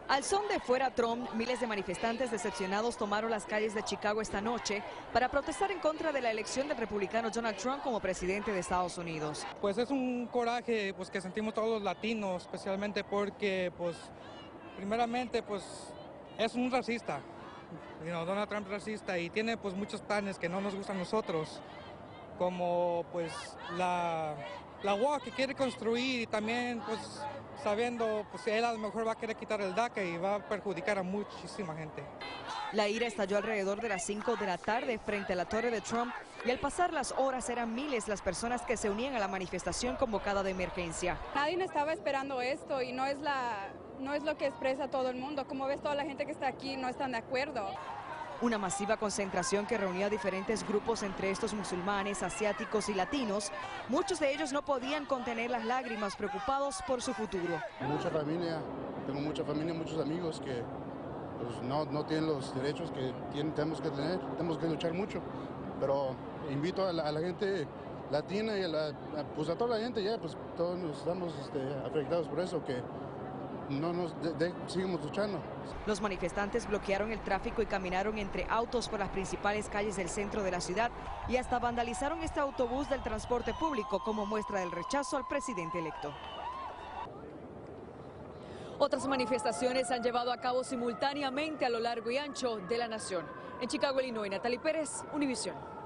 Al son de Fuera Trump, miles de manifestantes decepcionados tomaron las calles de Chicago esta noche para protestar en contra de la elección del republicano Donald Trump como presidente de Estados Unidos. Pues es un coraje que sentimos todos los latinos, especialmente porque primeramente es un racista. Donald Trump es racista y tiene muchos planes que no nos gustan a nosotros, como la wall que quiere construir y también sabiendo él a lo mejor va a querer quitar el DACA y va a perjudicar a muchísima gente. La ira estalló alrededor de las 5 de la tarde frente a la torre de Trump y al pasar las horas eran miles las personas que se unían a la manifestación convocada de emergencia. Nadie estaba esperando esto y no es lo que expresa todo el mundo. Como ves, toda la gente que está aquí no están de acuerdo. Una masiva concentración que reunía a diferentes grupos, entre estos musulmanes, asiáticos y latinos. Muchos de ellos no podían contener las lágrimas, preocupados por su futuro. Tengo mucha familia, muchos amigos que no tienen los derechos que tenemos que tener, tenemos que luchar mucho. Pero invito a la gente latina y a toda la gente todos nos estamos afectados por eso, que seguimos luchando. Los manifestantes bloquearon el tráfico y caminaron entre autos por las principales calles del centro de la ciudad y hasta vandalizaron este autobús del transporte público como muestra del rechazo al presidente electo. Otras manifestaciones se han llevado a cabo simultáneamente a lo largo y ancho de la nación. En Chicago, Illinois, Natalie Pérez, Univisión.